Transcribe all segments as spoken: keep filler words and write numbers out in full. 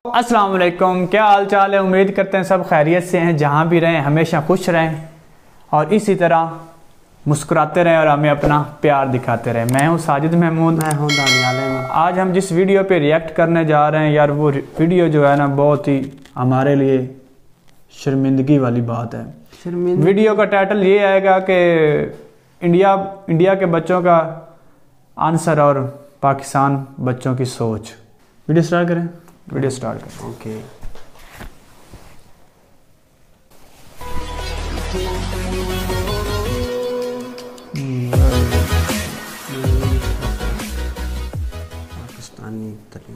السلام علیکم، کیا حال چال ہے؟ امید کرتے ہیں سب خیریت سے ہیں، جہاں بھی رہیں ہمیشہ خوش رہیں اور اسی طرح مسکراتے رہیں اور ہمیں اپنا پیار دکھاتے رہیں۔ میں ہوں ساجد محمود، میں ہوں دانیال احمد۔ آج ہم جس ویڈیو پہ ریئیکٹ کرنے جا رہے ہیں یار، وہ ویڈیو جو ہے نا بہت ہی ہمارے لیے شرمندگی والی بات ہے۔ ویڈیو کا ٹائٹل یہ آئے گا کہ انڈیا انڈیا کے بچوں کا آنسر اور پاکستان بچوں کی سوچ۔ ویڈیو سٹارٹ کریں ویڈیو سٹارٹ کریں اوکے۔ پاکستانی تعلیم،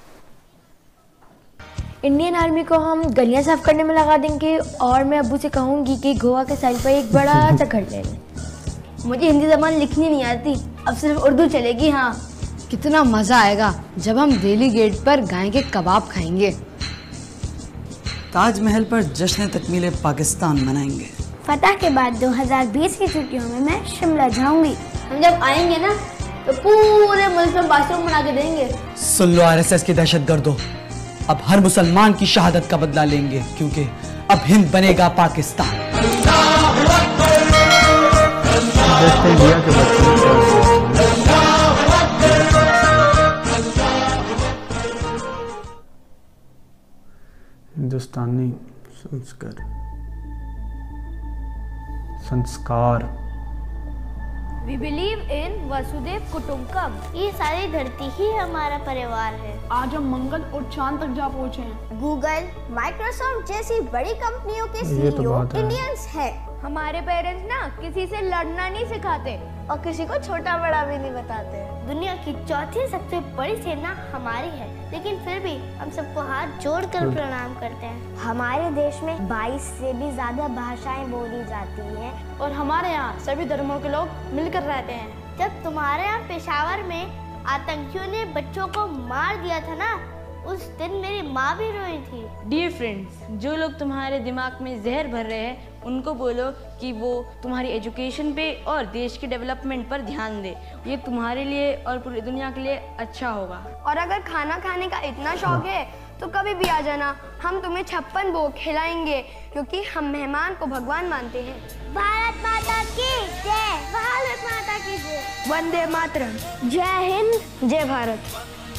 انڈین آرمی کو ہم گلیاں صاف کرنے میں لگا دیں گے، اور میں ابو سے کہوں گی کہ گوا کے سائڈ پر ایک بڑا سا گھر لے لیں۔ مجھے ہندی زبان لکھنی نہیں آتی، اب صرف اردو چلے گی۔ ہاں، کتنا مزہ آئے گا جب ہم دہلی گیٹ پر گائے کے کباب کھائیں گے، تاج محل پر جشن تکمیل پاکستان منائیں گے۔ فتح کے بعد دو ہزار بیس کی چھٹیوں میں میں شملہ جاؤں گی۔ ہم جب آئیں گے نا تو پورے ملک میں باتھ روم بنا کے دیں گے۔ سن لو آر ایس ایس کی دہشت گردوں، اب ہر مسلمان کی شہادت کا بدلہ لیں گے، کیونکہ اب ہند بنے گا پاکستان۔ ہندوستانی سنسکار سنسکار We believe in Vasudhaiv Kutumbakam۔ یہ ساری دھرتی ہی ہمارا پریوار ہے۔ آج ہم منگل اور چاند تک جا پہنچے ہیں۔ گوگل، مائکروسافٹ جیسی بڑی کمپنیوں کے سی یہ تو ای او بات ہے۔ انڈینز ہیں، ہمارے پیرنٹس نا کسی سے لڑنا نہیں سکھاتے اور کسی کو چھوٹا بڑا بھی نہیں بتاتے۔ دنیا کی چوتھی سب سے بڑی سینا ہماری ہے، لیکن پھر بھی ہم سب کو ہاتھ جوڑ کر پرنام کرتے ہیں۔ ہمارے دیش میں بائیس سے بھی زیادہ بھاشائیں بولی جاتی ہیں، اور ہمارے یہاں سبھی دھرموں کے لوگ مل کر رہتے ہیں۔ جب تمہارے یہاں پشاور میں آتنکیوں نے بچوں کو مار دیا تھا نا، اس دن میری ماں بھی روئی تھی۔ ڈیئر فرینڈز، جو لوگ تمہارے دماغ میں زہر بھر رہے ہیں ان کو بولو کہ وہ تمہاری ایجوکیشن پہ اور دیش کی ڈیولپمنٹ پر دھیان دے، یہ تمہارے لیے اور پوری دنیا کے لیے اچھا ہوگا۔ اور اگر کھانا کھانے کا اتنا شوق ہے تو کبھی بھی آ جانا، ہم تمہیں چھپن بھوگ کھلائیں گے، کیونکہ ہم مہمان کو بھگوان مانتے ہیں۔ بھارت ماتا کی جے، بھارت ماتا کی جے، وندے ماترم، جے ہند، جے بھارت۔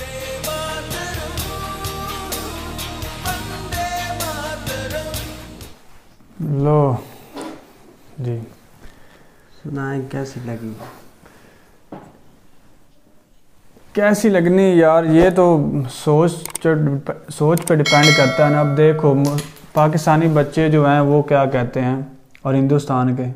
لو جی سنائیں کیسی لگی؟ کیسی لگنی یار، یہ تو سوچ سوچ پہ ڈیپینڈ کرتا ہے نا۔ اب دیکھو پاکستانی بچے جو ہیں وہ کیا کہتے ہیں اور ہندوستان کے۔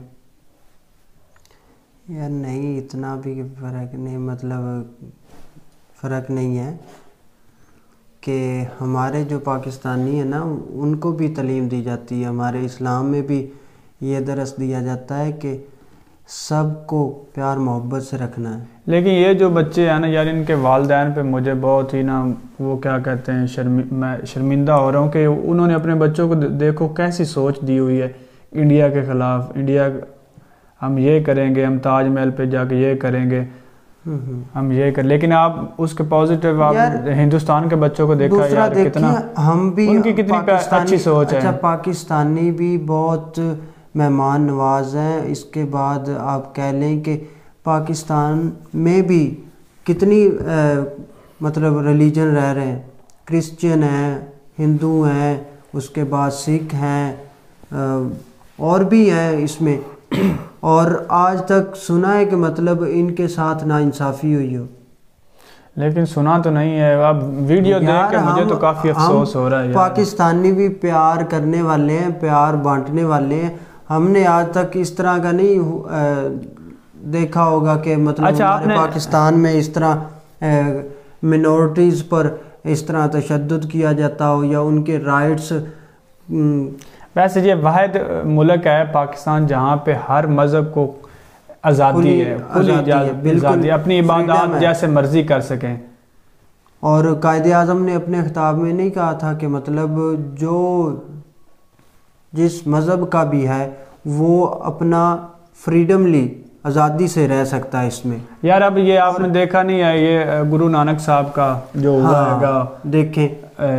یار نہیں، اتنا بھی فرق نہیں، مطلب فرق نہیں ہے کہ ہمارے جو پاکستانی ہیں نا ان کو بھی تعلیم دی جاتی ہے، ہمارے اسلام میں بھی یہ درس دیا جاتا ہے کہ سب کو پیار محبت سے رکھنا ہے۔ لیکن یہ جو بچے ہیں نا یار، ان کے والدین پہ مجھے بہت ہی نا وہ کیا کہتے ہیں شرم میں شرمندہ ہو رہا ہوں کہ انہوں نے اپنے بچوں کو دیکھو کیسی سوچ دی ہوئی ہے انڈیا کے خلاف۔ انڈیا ہم یہ کریں گے، ہم تاج محل پہ جا کے یہ کریں گے، ہم یہ کر، لیکن آپ اس کے پازیٹیو آپ ہندوستان کے بچوں کو دیکھا یار کتنا ہم بھی ان کی کتنی اچھی سوچ ہے۔ اچھا پاکستانی بھی بہت مہمان نواز ہیں۔ اس کے بعد آپ کہہ لیں کہ پاکستان میں بھی کتنی مطلب ریلیجن رہ رہے ہیں، کرسچن ہیں، ہندو ہیں، اس کے بعد سکھ ہیں، اور بھی ہیں اس میں، اور آج تک سنا ہے کہ مطلب ان کے ساتھ ناانصافی ہوئی ہو۔ لیکن سنا تو نہیں ہے۔ اب ویڈیو دیکھ کے مجھے تو کافی افسوس ہو رہا ہے۔ پاکستانی بھی پیار کرنے والے ہیں، پیار بانٹنے والے ہیں۔ ہم نے آج تک اس طرح کا نہیں دیکھا ہوگا کہ مطلب ہمارے پاکستان میں اس طرح منورٹیز پر اس طرح تشدد کیا جاتا ہو یا ان کے رائٹس۔ ویسے یہ واحد ملک ہے پاکستان جہاں پہ ہر مذہب کو آزادی ہے، کھلی آزادی، اپنی عبادات جیسے مرضی کر سکیں۔ اور قائد اعظم نے اپنے خطاب میں نہیں کہا تھا کہ مطلب جو جس مذہب کا بھی ہے وہ اپنا فریڈملی آزادی سے رہ سکتا ہے اس میں. یار اب یہ آپ نے دیکھا نہیں ہے یہ گرو نانک صاحب کا جو ہوا ہے گا, دیکھیں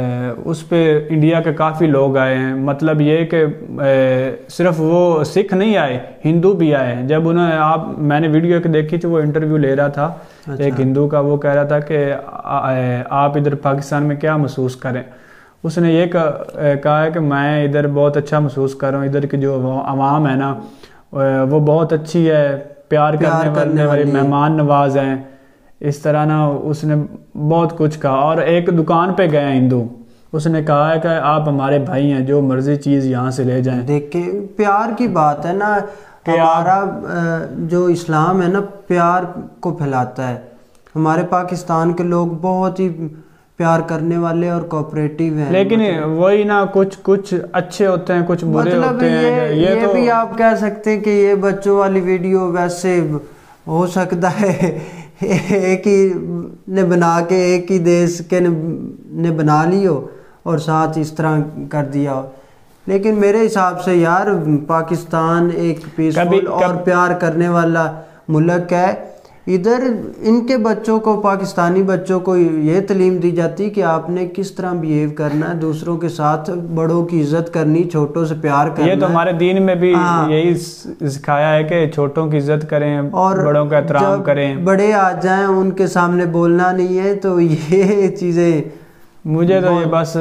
اس پہ انڈیا کے کافی لوگ آئے ہیں. مطلب یہ کہ صرف وہ سکھ نہیں آئے, ہندو بھی آئے ہیں. جب انہوں نے آپ میں نے ویڈیو ایک دیکھی تھی, وہ انٹرویو لے رہا تھا ایک ہندو کا, وہ کہہ رہا تھا کہ آپ ادھر پاکستان میں کیا محسوس کریں. اس نے یہ کہا ہے کہ میں ادھر بہت اچھا محسوس کر رہا ہوں, ادھر کی جو عوام ہے نا وہ بہت اچھی ہے, پیار کرنے والے مہمان نواز ہیں. اس طرح نا اس نے بہت کچھ کہا. اور ایک دکان پہ گئے ہندو, اس نے کہا ہے کہ آپ ہمارے بھائی ہیں, جو مرضی چیز یہاں سے لے جائیں. دیکھیں پیار کی بات ہے نا, ہمارا جو اسلام ہے نا پیار کو پھیلاتا ہے. ہمارے پاکستان کے لوگ بہت ہی پیار کرنے والے اور کوآپریٹیو ہیں. لیکن وہی نا کچھ کچھ اچھے ہوتے ہیں, کچھ برے ہوتے ہیں. یہ, یہ تو بھی آپ کہہ سکتے ہیں کہ یہ بچوں والی ویڈیو ویسے ہو سکتا ہے ایک ہی نے بنا کے ایک ہی دیش کے نے بنا لی ہو اور ساتھ اس طرح کر دیا ہو. لیکن میرے حساب سے یار پاکستان ایک پیسفل اور پیار کرنے والا ملک ہے. ادھر ان کے بچوں کو, پاکستانی بچوں کو یہ تعلیم دی جاتی کہ آپ نے کس طرح بیہیو کرنا ہے, دوسروں کے ساتھ بڑوں کی عزت کرنی, چھوٹوں سے پیار کرنا. یہ تو ہمارے دین میں بھی یہی سکھایا ہے کہ چھوٹوں کی عزت کریں اور بڑوں کا احترام کریں. بڑے آ جائیں ان کے سامنے بولنا نہیں ہے. تو یہ چیزیں مجھے تو یہ بس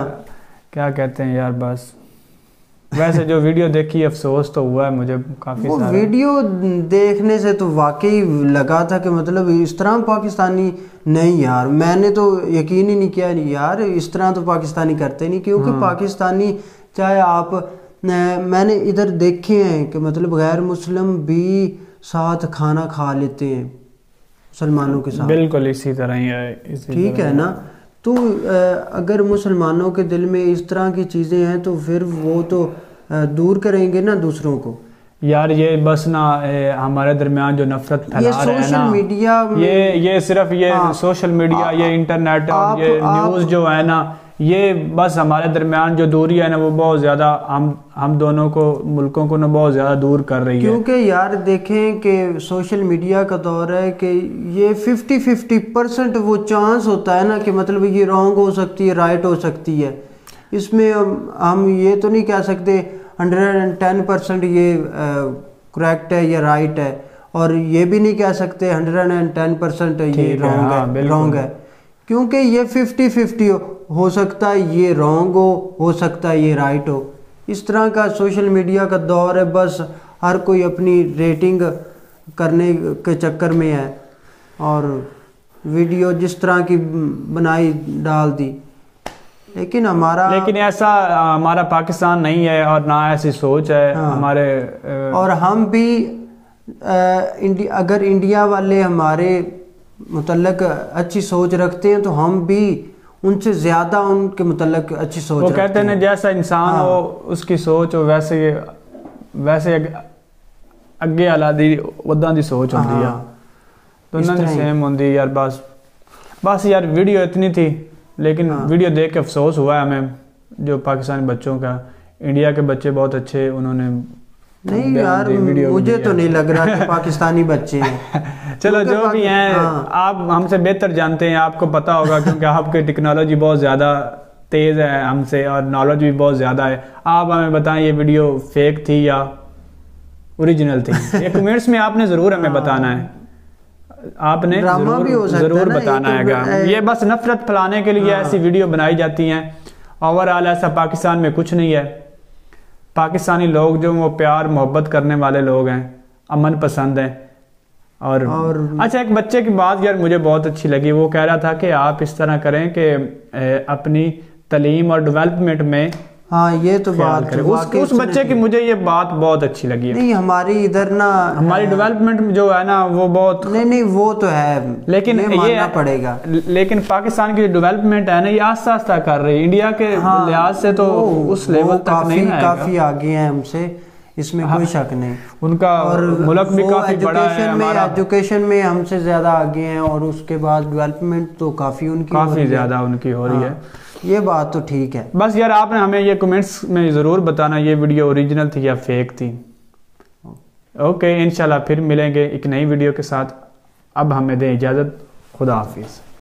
کیا کہتے ہیں یار, بس ویسے جو ویڈیو دیکھی افسوس تو ہوا ہے مجھے کافی سارا. ویڈیو دیکھنے سے تو واقعی لگا تھا کہ مطلب اس طرح پاکستانی نہیں یار, میں نے تو یقین ہی نہیں کیا یار اس طرح تو پاکستانی کرتے نہیں. کیونکہ پاکستانی چاہے آپ میں نے ادھر دیکھے ہیں کہ مطلب غیر مسلم بھی ساتھ کھانا کھا لیتے ہیں مسلمانوں کے ساتھ. بالکل اسی طرح ہی ہے, ٹھیک ہے نا. تو اگر مسلمانوں کے دل میں اس طرح کی چیزیں ہیں تو پھر وہ تو دور کریں گے نا دوسروں کو. یار یہ بس نا ہمارے درمیان جو نفرت پھیلا رہے ہیں نا, میڈیا یہ یہ صرف یہ سوشل میڈیا, یہ انٹرنیٹ اور یہ نیوز جو ہے نا, یہ بس ہمارے درمیان جو دوری ہے نا وہ بہت زیادہ ہم ہم دونوں کو ملکوں کو نا بہت زیادہ دور کر رہی ہے. کیونکہ یار دیکھیں کہ سوشل میڈیا کا دور ہے کہ یہ ففٹی ففٹی پرسنٹ وہ چانس ہوتا ہے نا کہ مطلب یہ رانگ ہو سکتی ہے, رائٹ ہو سکتی ہے. اس میں ہم یہ تو نہیں کہہ سکتے ہنڈریڈ اینڈ ٹین پرسینٹ یہ کریکٹ ہے یا رائٹ ہے, اور یہ بھی نہیں کہہ سکتے ہنڈریڈ اینڈ ٹین پرسینٹ یہ رانگ ہے رانگ ہے. کیونکہ یہ ففٹی ففٹی ہو سکتا ہے یہ رانگ ہو ہو سکتا ہے یہ رائٹ ہو. اس طرح کا سوشل میڈیا کا دور ہے, بس ہر کوئی اپنی ریٹنگ کرنے کے چکر میں ہے اور ویڈیو جس طرح کی بنائی ڈال دی. لیکن ہمارا لیکن ایسا ہمارا پاکستان نہیں ہے اور نہ ایسی سوچ ہے ہمارے. اور ہم بھی اگر انڈیا والے ہمارے متعلق اچھی سوچ رکھتے ہیں تو ہم بھی ان سے زیادہ ان کے متعلق اچھی سوچ رکھتے ہیں. وہ کہتے ہیں جیسا انسان ہو اس کی سوچ ہو ویسے ویسے اگے آلادی وداں دی سوچ ہوتی ہے, دونوں دی سیم ہوندی یار. بس بس یار ویڈیو اتنی تھی, لیکن ویڈیو دیکھ کے افسوس ہوا ہے ہمیں جو پاکستانی بچوں کا. انڈیا کے بچے بہت اچھے, انہوں نے نہیں یار مجھے تو نہیں لگ رہا کہ پاکستانی بچے ہیں. چلو جو بھی ہیں آپ ہم سے بہتر جانتے ہیں, آپ کو پتا ہوگا کیونکہ آپ کی ٹیکنالوجی بہت زیادہ تیز ہے ہم سے اور نالج بھی بہت زیادہ ہے. آپ ہمیں بتائیں یہ ویڈیو فیک تھی یا اوریجنل تھی, یہ کمنٹس میں آپ نے ضرور ہمیں بتانا ہے, آپ نے ضرور ضرور بتانا ہے گا. یہ بس نفرت پھیلانے کے لیے ایسی ویڈیو بنائی جاتی ہیں. اوور آل ایسا پاکستان میں کچھ نہیں ہے. پاکستانی لوگ جو وہ پیار محبت کرنے والے لوگ ہیں, امن پسند ہیں. اور اچھا ایک بچے کی بات یار مجھے بہت اچھی لگی, وہ کہہ رہا تھا کہ آپ اس طرح کریں کہ اپنی تعلیم اور ڈیولپمنٹ میں ہاں یہ تو بات اس بچے کی مجھے یہ بات بہت اچھی لگی ہے. نہیں ہماری ادھر نا ہماری ڈیولپمنٹ جو ہے نا وہ بہت نہیں نہیں وہ تو ہے, لیکن یہ پڑے گا. لیکن پاکستان کی جو ڈیولپمنٹ ہے نا یہ آہستہ آہستہ کر رہی ہے. انڈیا کے لحاظ سے تو اس لیول تک نہیں آئے گا, کافی آگے ہیں ہم سے, اس میں کوئی شک نہیں. ان کا ملک بھی کافی بڑا ہے, ہمارا ایجوکیشن میں ہم سے زیادہ آگے ہیں, اور اس کے بعد ڈیولپمنٹ تو کافی ان کی کافی زیادہ ان کی ہو رہی ہے. یہ بات تو ٹھیک ہے. بس یار آپ نے ہمیں یہ کمنٹس میں ضرور بتانا یہ ویڈیو اوریجنل تھی یا فیک تھی. اوکے انشاءاللہ پھر ملیں گے ایک نئی ویڈیو کے ساتھ. اب ہمیں دیں اجازت. خدا حافظ.